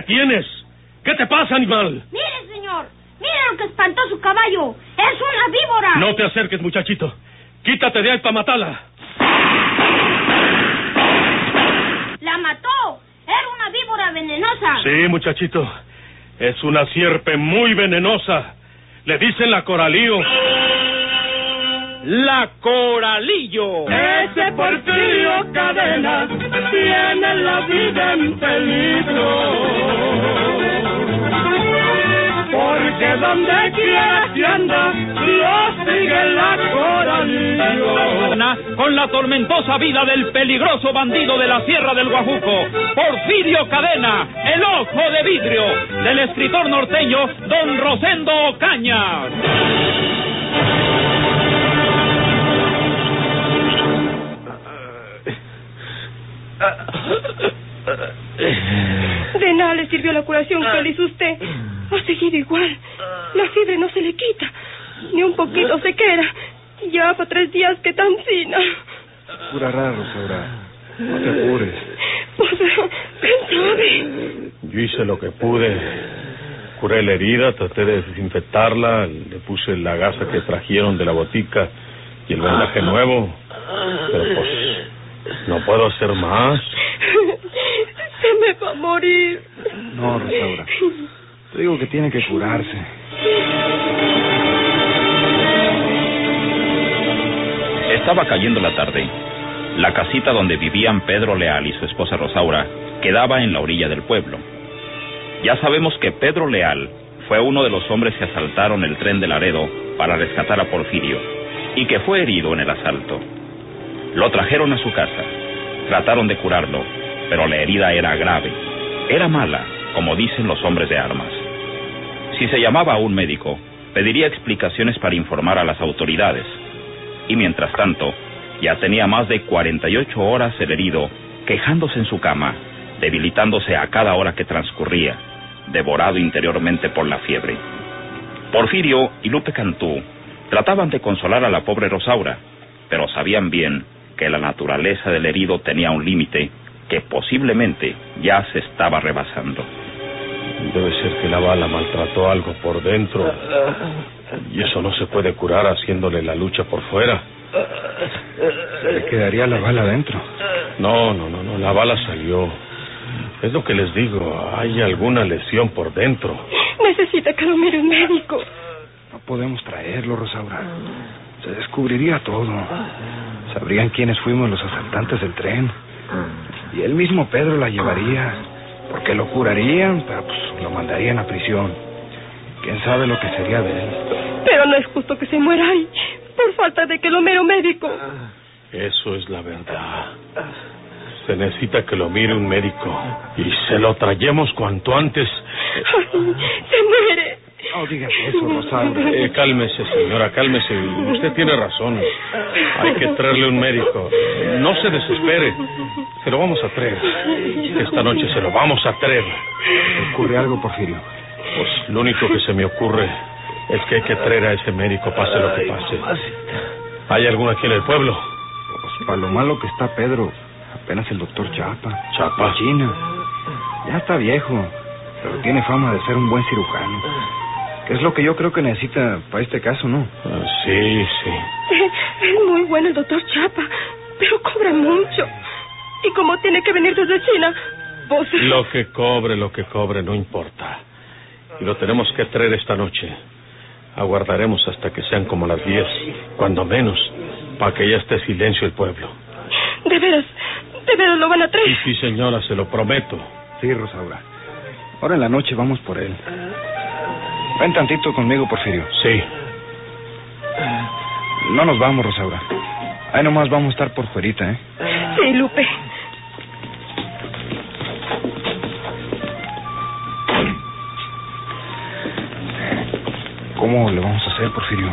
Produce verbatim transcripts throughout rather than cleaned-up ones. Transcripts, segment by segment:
detienes? ¿Qué te pasa, animal? Mire, señor. Mire lo que espantó su caballo. Es una víbora. No te acerques, muchachito. Quítate de ahí para matarla. La mató. Era una víbora venenosa. Sí, muchachito. Es una sierpe muy venenosa. Le dicen la Coralillo. La Coralillo. Ese Porfirio Cadena tiene la vida en peligro. Porque donde quiera que anda, lo sigue la Coralillo. Con la tormentosa vida del peligroso bandido de la Sierra del Guajuco, Porfirio Cadena, el ojo de vidrio, del escritor norteño Don Rosendo Ocaña. De nada le sirvió la curación que le hizo usted. Ha seguido igual. La fiebre no se le quita. Ni un poquito se queda. Ya para tres días que tan fina. Curará, Rosaura. No te apures. Pues, ¿quién sabe? Yo hice lo que pude. Curé la herida, traté de desinfectarla, le puse la gasa que trajeron de la botica y el vendaje nuevo. Pero pues, no puedo hacer más. Se me va a morir. No, Rosaura. Te digo que tiene que curarse. Estaba cayendo la tarde. La casita donde vivían Pedro Leal y su esposa Rosaura quedaba en la orilla del pueblo. Ya sabemos que Pedro Leal fue uno de los hombres que asaltaron el tren de Laredo para rescatar a Porfirio y que fue herido en el asalto. Lo trajeron a su casa. Trataron de curarlo, pero la herida era grave. Era mala, como dicen los hombres de armas. Si se llamaba a un médico, pediría explicaciones para informar a las autoridades. Y mientras tanto, ya tenía más de cuarenta y ocho horas el herido, quejándose en su cama, debilitándose a cada hora que transcurría, devorado interiormente por la fiebre. Porfirio y Lupe Cantú trataban de consolar a la pobre Rosaura, pero sabían bien que la naturaleza del herido tenía un límite que posiblemente ya se estaba rebasando. Debe ser que la bala maltrató algo por dentro. Y eso no se puede curar haciéndole la lucha por fuera. ¿Se le quedaría la bala adentro? No, no, no, no, la bala salió. Es lo que les digo, hay alguna lesión por dentro. Necesita que lo mire un médico. No podemos traerlo, Rosaura. Se descubriría todo. Sabrían quiénes fuimos los asaltantes del tren. Y el mismo Pedro la llevaría, porque lo curarían, pero pues lo mandarían a prisión. ¿Quién sabe lo que sería de él? Pero no es justo que se muera ahí, por falta de que lo mire un médico. Eso es la verdad. Se necesita que lo mire un médico. Y se lo traemos cuanto antes. Ay, se muere. No digas eso, Rosaura. Eh, cálmese, señora, cálmese. Usted tiene razón. Hay que traerle un médico. No se desespere. Se lo vamos a traer. Esta noche se lo vamos a traer. ¿Ocurre algo, Porfirio? Pues lo único que se me ocurre es que hay que traer a ese médico, pase lo que pase. ¿Hay alguno aquí en el pueblo? Pues para lo malo que está Pedro, apenas el doctor Chapa. Chapa. China. Ya está viejo, pero tiene fama de ser un buen cirujano. Que es lo que yo creo que necesita para este caso, ¿no? Ah, sí, sí. Es muy bueno el doctor Chapa, pero cobra mucho. Y como tiene que venir desde China, pues... Lo que cobre, lo que cobre, no importa. Y lo tenemos que traer esta noche. Aguardaremos hasta que sean como las diez, cuando menos, para que ya esté silencio el pueblo. ¿De veras? ¿De veras lo van a traer? Sí, sí, señora, se lo prometo. Sí, Rosaura. Ahora en la noche vamos por él. Ven tantito conmigo, Porfirio. Sí. No nos vamos, Rosaura. Ahí nomás vamos a estar por fuerita, ¿eh? Sí, Lupe. ¿Cómo le vamos a hacer, Porfirio?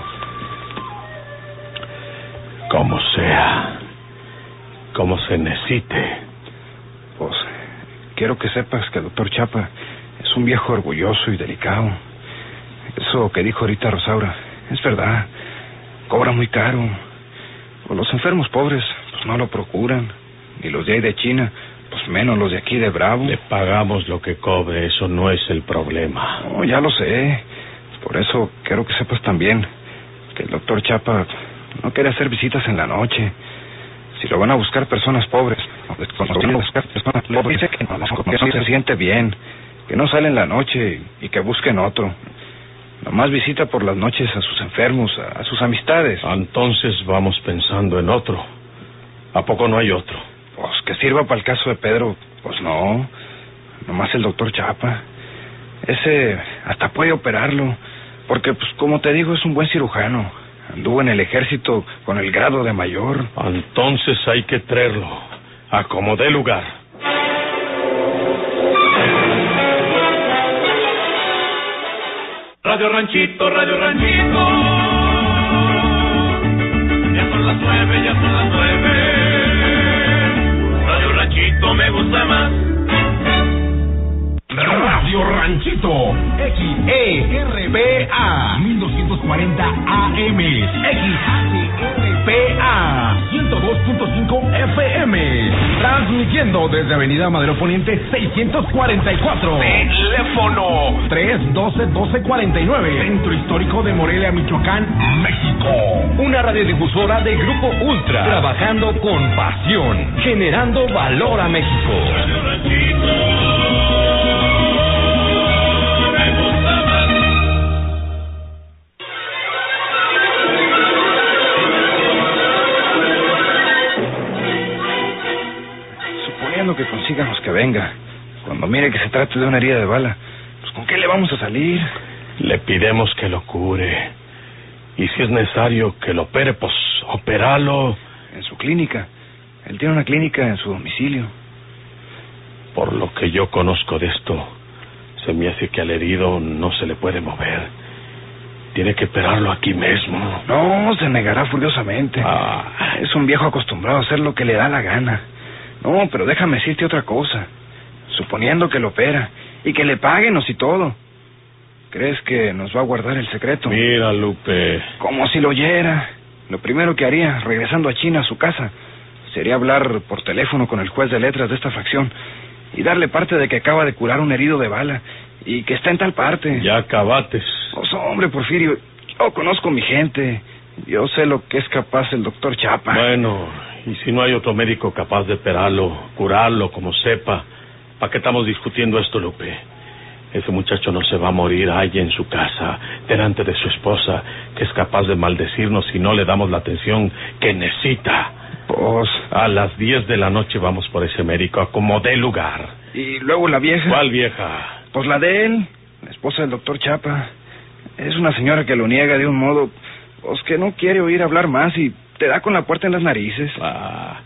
Como sea. Como se necesite. Pues, quiero que sepas que el doctor Chapa es un viejo orgulloso y delicado. Eso que dijo ahorita Rosaura es verdad. Cobra muy caro. Pues los enfermos pobres pues no lo procuran. Y los de ahí de China pues menos los de aquí de Bravo. Le pagamos lo que cobre, eso no es el problema. No, ya lo sé. Por eso quiero que sepas también que el doctor Chapa no quiere hacer visitas en la noche. Si lo van a buscar personas pobres, cuando van a buscar personas pobres, dice que no, que no se siente bien, que no sale en la noche y que busquen otro. Nomás visita por las noches a sus enfermos, a, a sus amistades. Entonces vamos pensando en otro. ¿A poco no hay otro? Pues que sirva para el caso de Pedro. Pues no, nomás el doctor Chapa. Ese hasta puede operarlo, porque pues como te digo es un buen cirujano. Anduvo en el ejército con el grado de mayor. Entonces hay que traerlo, a como dé lugar. Radio Ranchito, Radio Ranchito. Ya son las nueve, ya son las nueve. Radio Ranchito me gusta más. Radio Ranchito, X E R B A, mil doscientos cuarenta A M, X H R P A, ciento dos punto cinco F M, transmitiendo desde Avenida Madero Poniente seiscientos cuarenta y cuatro. Teléfono tres doce doce cuarenta y nueve, Centro Histórico de Morelia, Michoacán, México. Una radiodifusora de Grupo Ultra, trabajando con pasión, generando valor a México. Radio Ranchito. Que consigamos que venga. Cuando mire que se trate de una herida de bala, pues ¿con qué le vamos a salir? Le pidemos que lo cure. Y si es necesario que lo opere, pues opéralo. En su clínica. Él tiene una clínica en su domicilio. Por lo que yo conozco de esto, se me hace que al herido no se le puede mover. Tiene que operarlo aquí mismo. No, se negará furiosamente. Ah. Es un viejo acostumbrado a hacer lo que le da la gana. No, pero déjame decirte otra cosa. Suponiendo que lo opera y que le paguen y todo, ¿crees que nos va a guardar el secreto? Mira, Lupe. Como si lo oyera. Lo primero que haría, regresando a China a su casa, sería hablar por teléfono con el juez de letras de esta facción y darle parte de que acaba de curar un herido de bala y que está en tal parte. Ya acabates. Pues hombre, Porfirio, yo conozco mi gente. Yo sé lo que es capaz el doctor Chapa. Bueno, y si no hay otro médico capaz de operarlo, curarlo, como sepa, ¿para qué estamos discutiendo esto, Lupe? Ese muchacho no se va a morir allá en su casa, delante de su esposa, que es capaz de maldecirnos si no le damos la atención que necesita. Pues a las diez de la noche vamos por ese médico, a como dé lugar. ¿Y luego la vieja? ¿Cuál vieja? Pues la de él, la esposa del doctor Chapa. Es una señora que lo niega de un modo, pues que no quiere oír hablar más y te da con la puerta en las narices. Ah,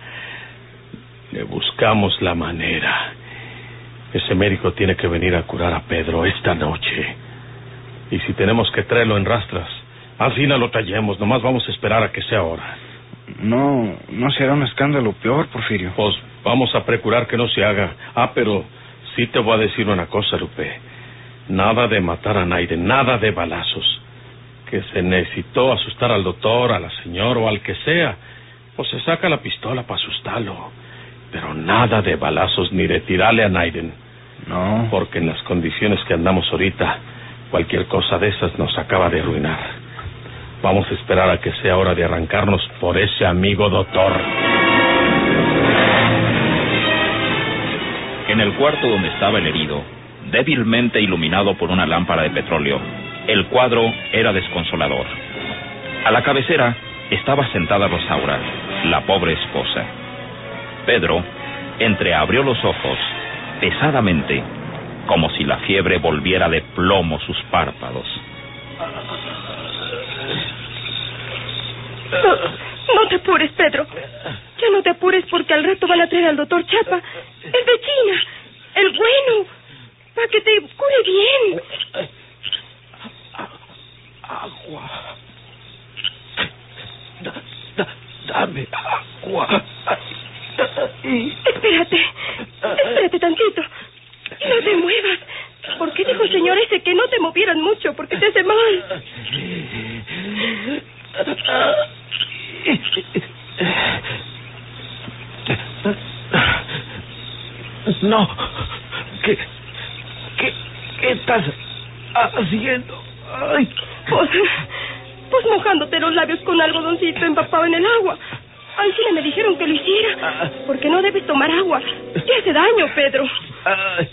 le buscamos la manera. Ese médico tiene que venir a curar a Pedro esta noche. Y si tenemos que traerlo en rastras, así no lo tallemos, nomás vamos a esperar a que sea hora. No, no se hará un escándalo peor, Porfirio. Pues vamos a procurar que no se haga. Ah, pero sí te voy a decir una cosa, Lupe. Nada de matar a nadie, nada de balazos. Que se necesitó asustar al doctor, a la señora o al que sea, pues se saca la pistola para asustarlo. Pero nada de balazos ni de tirarle a Naiden. No. Porque en las condiciones que andamos ahorita, cualquier cosa de esas nos acaba de arruinar. Vamos a esperar a que sea hora de arrancarnos por ese amigo doctor. En el cuarto donde estaba el herido, débilmente iluminado por una lámpara de petróleo, el cuadro era desconsolador. A la cabecera estaba sentada Rosaura, la pobre esposa. Pedro entreabrió los ojos pesadamente, como si la fiebre volviera de plomo sus párpados. No, no te apures, Pedro. Ya no te apures porque al rato van a traer al doctor Chapa, el de China, el bueno, para que te cure bien. Agua. Da, da, dame agua. Espérate, espérate tantito. Y no te muevas. ¿Por qué dijo el señor ese que no te movieras mucho? Porque te hace mal. No. ¿Qué, qué, qué estás haciendo? Ay. Pues, pues mojándote los labios con algodoncito empapado en el agua. Así me dijeron que lo hiciera. Porque no debes tomar agua. Te hace daño, Pedro. Ay.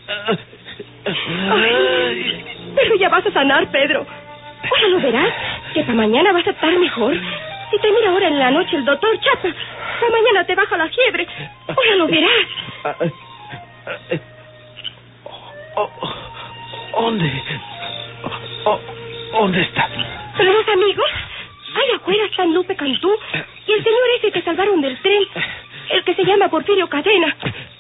Ay, pero ya vas a sanar, Pedro. Ahora lo verás, que para mañana vas a estar mejor. Si te mira ahora en la noche el doctor Chapa, para mañana te baja la fiebre. Ahora lo verás. ¿Dónde? ¿Dónde está? ¿Los amigos? Allá afuera están Lupe Cantú y el señor ese que salvaron del tren, el que se llama Porfirio Cadena.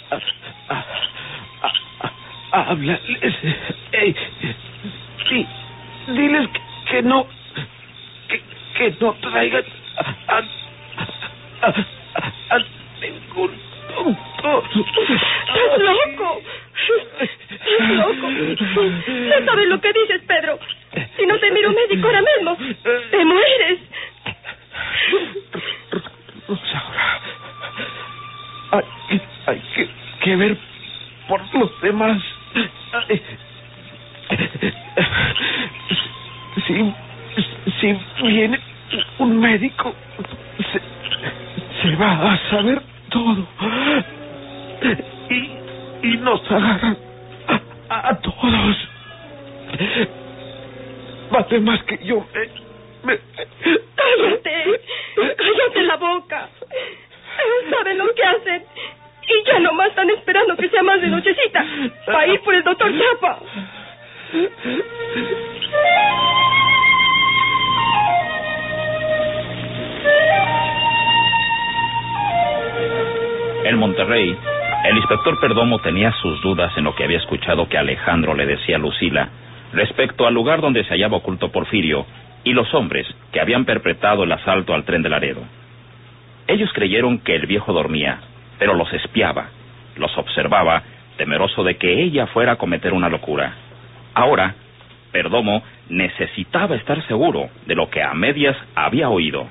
Háblales. Ey, sí, diles que, que no, que, que no traigan a, a, a, a ningún doctor. ¡Estás loco! ¡Estás loco! No sabes lo que dices, Pedro. Si no te miro médico ahora mismo, te mueres. Rosaura, hay, hay que, que ver por los demás. Si, si viene un médico, se, se va a saber todo. Y, y nos agarran a, a todos. Vale más que yo me, me... ¡Cállate! ¡Cállate la boca! ¿Saben lo que hacen? Y ya nomás están esperando que sea más de nochecita para ir por el doctor Chapa. En Monterrey, el inspector Perdomo tenía sus dudas en lo que había escuchado que Alejandro le decía a Lucila respecto al lugar donde se hallaba oculto Porfirio y los hombres que habían perpetrado el asalto al tren de Laredo. Ellos creyeron que el viejo dormía, pero los espiaba, los observaba, temeroso de que ella fuera a cometer una locura. Ahora, Perdomo necesitaba estar seguro de lo que a medias había oído.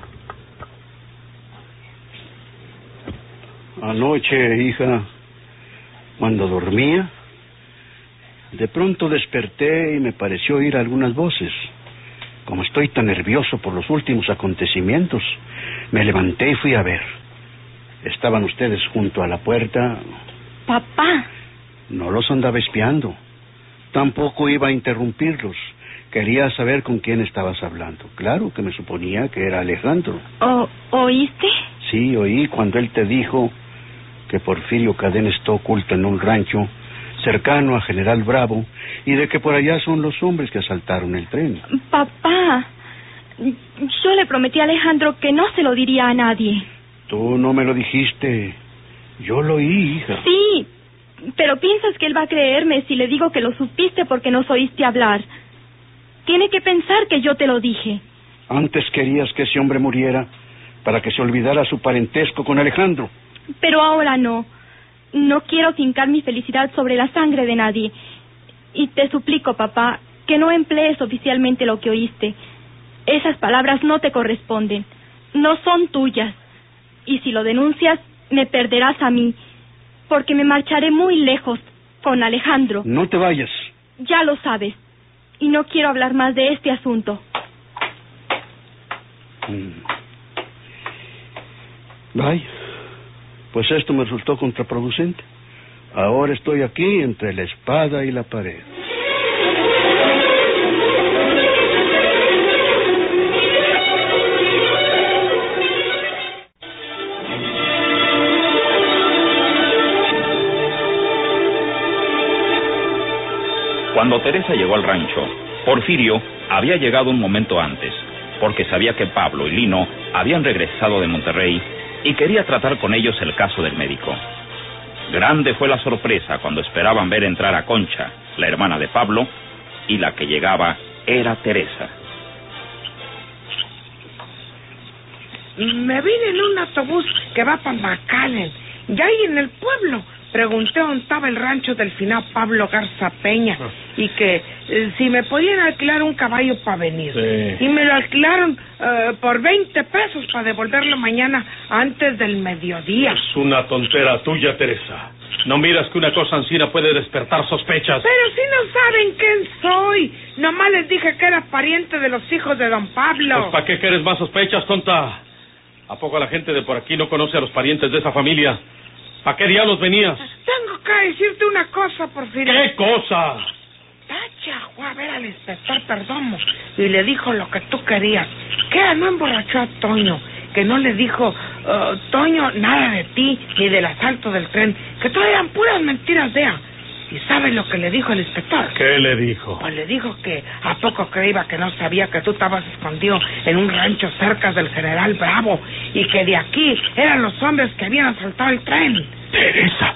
Anoche, hija, cuando dormía, de pronto desperté y me pareció oír algunas voces. Como estoy tan nervioso por los últimos acontecimientos, me levanté y fui a ver. Estaban ustedes junto a la puerta. Papá. No los andaba espiando. Tampoco iba a interrumpirlos. Quería saber con quién estabas hablando. Claro que me suponía que era Alejandro. ¿O, ¿Oíste? Sí, oí cuando él te dijo que Porfirio Cadena está oculto en un rancho cercano a General Bravo y de que por allá son los hombres que asaltaron el tren. Papá, yo le prometí a Alejandro que no se lo diría a nadie. Tú no me lo dijiste. Yo lo oí, hija. Sí, pero ¿piensas que él va a creerme si le digo que lo supiste porque nos oíste hablar? Tiene que pensar que yo te lo dije. Antes querías que ese hombre muriera para que se olvidara su parentesco con Alejandro. Pero ahora no. No quiero fincar mi felicidad sobre la sangre de nadie. Y te suplico, papá, que no emplees oficialmente lo que oíste. Esas palabras no te corresponden. No son tuyas. Y si lo denuncias, me perderás a mí. Porque me marcharé muy lejos con Alejandro. No te vayas. Ya lo sabes. Y no quiero hablar más de este asunto. Mm. Vaya. Pues esto me resultó contraproducente. Ahora estoy aquí entre la espada y la pared. Cuando Teresa llegó al rancho, Porfirio había llegado un momento antes, porque sabía que Pablo y Lino habían regresado de Monterrey y quería tratar con ellos el caso del médico. Grande fue la sorpresa cuando esperaban ver entrar a Concha, la hermana de Pablo, y la que llegaba era Teresa. Me vine en un autobús que va para McAllen, y ahí en el pueblo pregunté dónde estaba el rancho del finado Pablo Garza Peña, y que eh, si me podían alquilar un caballo para venir. Sí. Y me lo alquilaron eh, por veinte pesos para devolverlo mañana antes del mediodía. Es una tontera tuya, Teresa. ¿No miras que una cosa ansina puede despertar sospechas? Pero si no saben quién soy. Nomás les dije que era pariente de los hijos de don Pablo. Pues ¿para qué quieres más sospechas, tonta? ¿A poco la gente de por aquí no conoce a los parientes de esa familia? ¿Para qué diablos venías? Tengo que decirte una cosa, Porfirio. ¿Qué cosa? Tacha fue a ver al inspector Perdomo y le dijo lo que tú querías. Que no emborrachó a Toño, que no le dijo, uh, Toño, nada de ti, ni del asalto del tren, que todo eran puras mentiras de ella. ¿Y sabes lo que le dijo el inspector? ¿Qué le dijo? Pues le dijo que a poco creía que no sabía que tú estabas escondido en un rancho cerca del General Bravo y que de aquí eran los hombres que habían asaltado el tren. Teresa,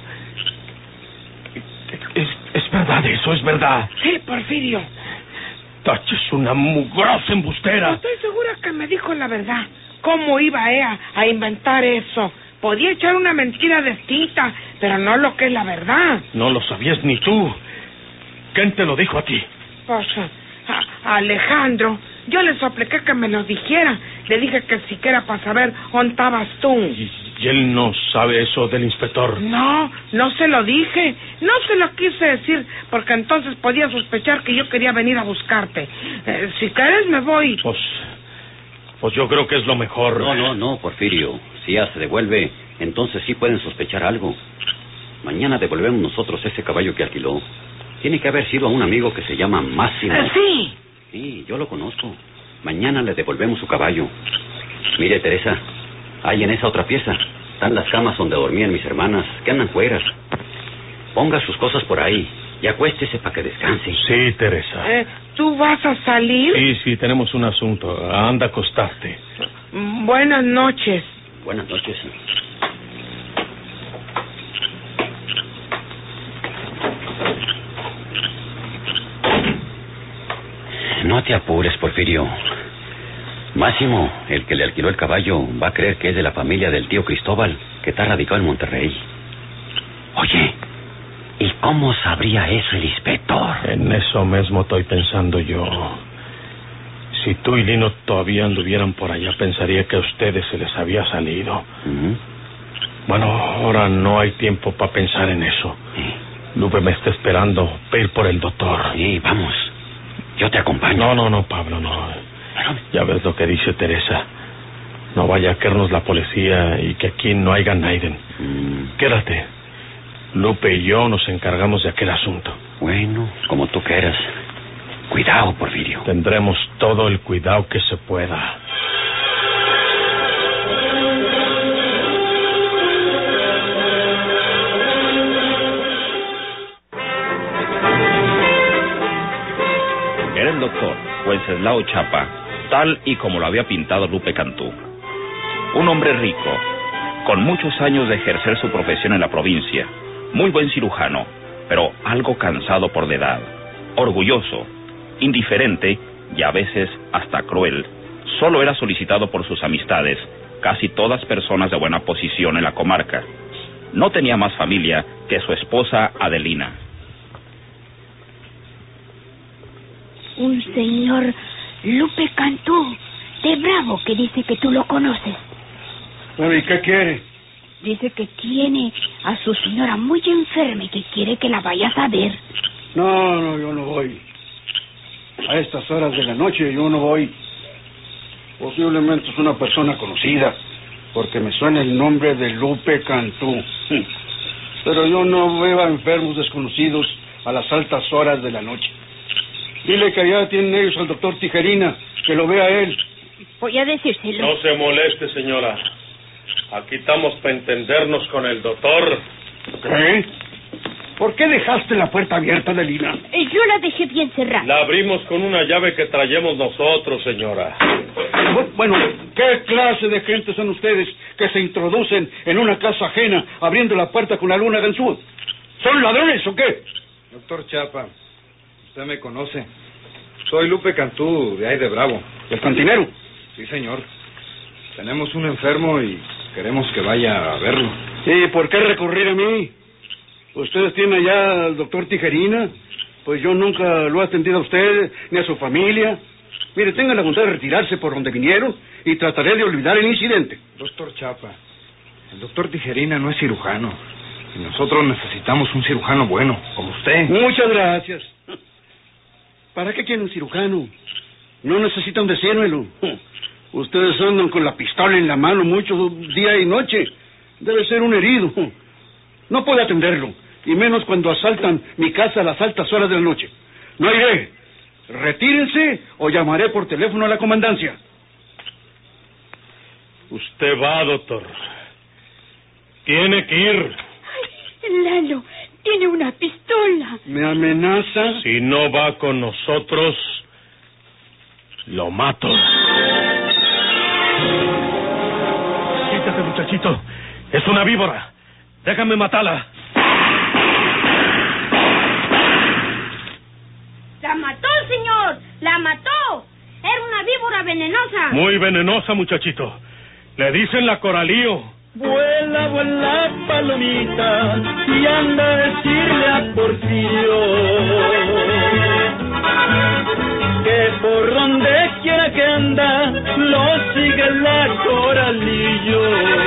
es, es verdad eso, es verdad. Sí, Porfirio. Tacha es una mugrosa embustera. Estoy segura que me dijo la verdad. ¿Cómo iba ella a inventar eso? Podía echar una mentira distinta, pero no lo que es la verdad. No lo sabías ni tú. ¿Quién te lo dijo a ti? Pues a, a Alejandro. Yo le supliqué que me lo dijera. Le dije que siquiera para saber dónde estabas tú. ¿Y, ¿Y él no sabe eso del inspector? No, no se lo dije. No se lo quise decir, porque entonces podía sospechar que yo quería venir a buscarte. Eh, si quieres me voy. Pues... Pues yo creo que es lo mejor. No, no, no, Porfirio. Si ella se devuelve, entonces sí pueden sospechar algo. Mañana devolvemos nosotros ese caballo que alquiló. Tiene que haber sido a un amigo que se llama Máximo. Eh, sí. Sí, yo lo conozco. Mañana le devolvemos su caballo. Mire, Teresa, ahí en esa otra pieza están las camas donde dormían mis hermanas, que andan fueras. Ponga sus cosas por ahí y acuéstese para que descanse. Sí, Teresa. Eh, ¿Tú vas a salir? Sí, sí, tenemos un asunto. Anda a acostarte. Buenas noches. Buenas noches. No te apures, Porfirio. Máximo, el que le alquiló el caballo, va a creer que es de la familia del tío Cristóbal, que está radicado en Monterrey. Oye, ¿y cómo sabría eso el inspector? En eso mismo estoy pensando yo. Si tú y Lino todavía anduvieran por allá, pensaría que a ustedes se les había salido. Uh-huh. Bueno, ahora no hay tiempo para pensar en eso. Sí. Lupe me está esperando para ir por el doctor. Sí, vamos. Yo te acompaño. No, no, no, Pablo, no. ¿Pero? Ya ves lo que dice Teresa. No vaya a caernos la policía y que aquí no haya nadie. Mm. Quédate. Lupe y yo nos encargamos de aquel asunto. Bueno, como tú quieras. Cuidado, Porfirio. Tendremos todo el cuidado que se pueda. Era el doctor Wenceslao Chapa, tal y como lo había pintado Lupe Cantú. Un hombre rico, con muchos años de ejercer su profesión en la provincia, muy buen cirujano, pero algo cansado por la edad, orgulloso, indiferente y a veces hasta cruel. Solo era solicitado por sus amistades, casi todas personas de buena posición en la comarca. No tenía más familia que su esposa Adelina. Un señor Lupe Cantú, de Bravo, que dice que tú lo conoces. Bueno, ¿y qué quiere? Dice que tiene a su señora muy enferma y que quiere que la vayas a ver. No, no, yo no voy. A estas horas de la noche yo no voy. Posiblemente es una persona conocida, porque me suena el nombre de Lupe Cantú. Pero yo no veo a enfermos desconocidos a las altas horas de la noche. Dile que allá tienen ellos al doctor Tijerina, que lo vea él. Voy a decírselo. No se moleste, señora. Aquí estamos para entendernos con el doctor. ¿Qué? ¿Por qué dejaste la puerta abierta, Adelina? Yo la dejé bien cerrada. La abrimos con una llave que traemos nosotros, señora. Bueno, ¿qué clase de gente son ustedes que se introducen en una casa ajena abriendo la puerta con la luna ganzúa? ¿Son ladrones o qué? Doctor Chapa, usted me conoce. Soy Lupe Cantú, de ahí de Bravo. ¿El cantinero? Sí, señor. Tenemos un enfermo y queremos que vaya a verlo. ¿Y por qué recurrir a mí? ¿Ustedes tienen allá al doctor Tijerina? Pues yo nunca lo he atendido a usted ni a su familia. Mire, tengan la bondad de retirarse por donde vinieron y trataré de olvidar el incidente. Doctor Chapa, el doctor Tijerina no es cirujano. Y nosotros necesitamos un cirujano bueno, como usted. Muchas gracias. ¿Para qué quiere un cirujano? No necesitan decírmelo. Ustedes andan con la pistola en la mano mucho día y noche. Debe ser un herido. No puede atenderlo, y menos cuando asaltan mi casa a las altas horas de la noche. No iré. Retírense o llamaré por teléfono a la comandancia. Usted va, doctor. Tiene que ir. Ay, Lalo, tiene una pistola. ¿Me amenaza? Si no va con nosotros, lo mato. Quítate, muchachito. Es una víbora. Déjame matarla. ¡La mató, señor! ¡La mató! Era una víbora venenosa. Muy venenosa, muchachito. Le dicen la coralío. Vuela, vuela, palomita, y anda a decirle a Porfirio que por donde quiera que anda, lo sigue la coralillo.